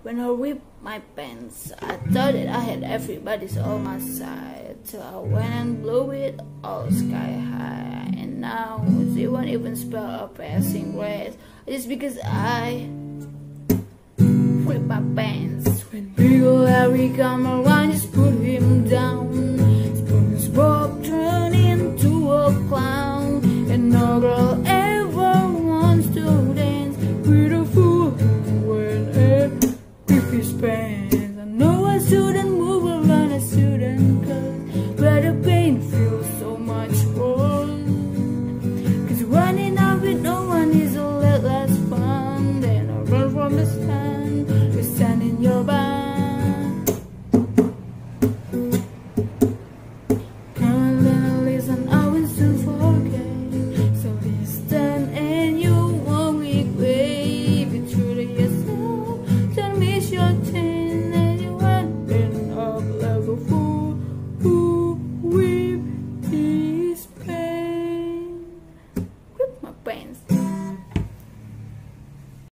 When I ripped my pants, I thought that I had everybody's on my side, till I went and blew it all sky high. And now they won't even spell a passing grade, just because I ripped my pants. When Big ol' Larry come around, just put him down. SpongeBob turned into a clown, and no girl ever wants to dance with a fool who rip his pants. I know I shouldn't move around, I shouldn't cause, but the pain feels so much worse. Cause running out with no one is a lot less fun than a run from the sun, to stand in your band. Come on, listen, I will soon forget. So listen and you won't regret. Be true to yourself, don't miss your chance, and you won't end up like a fool who whipped his pants. Whip my pants.